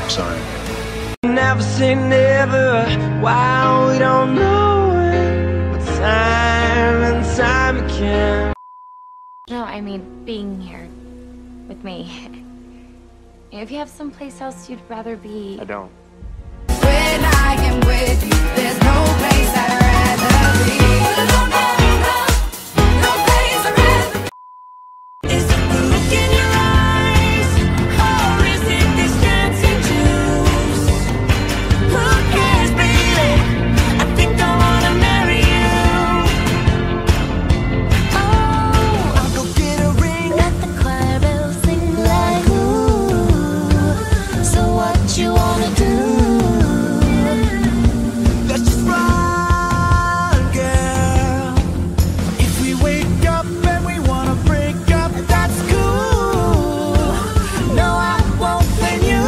sign. Never say never, wow, we don't know it, but time and time again. No, I mean being here with me. If you have someplace else you'd rather be... I don't. When I am with you, there's no place I'd rather be. No, no, no, no place I'd rather be. Is it the look in your eyes, or is it this dancing juice? Who cares, baby? I think I wanna marry you. Oh, I'll go get a ring. Let the choir bells sing like ooh. So what you wanna do? Let's just run, girl. If we wake up and we wanna break up, that's cool. No, I won't blame you.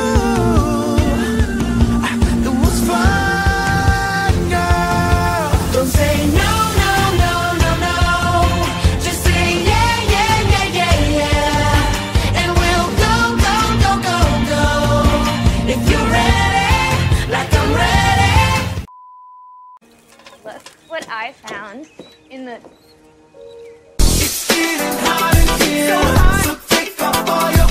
It was fun, girl. Don't say no, no, no, no, no. Just say yeah, yeah, yeah, yeah, yeah. And we'll go, go, go, go, go. If you're ready, like I'm ready. Look what I found in the... It's getting hot in here, so take off all your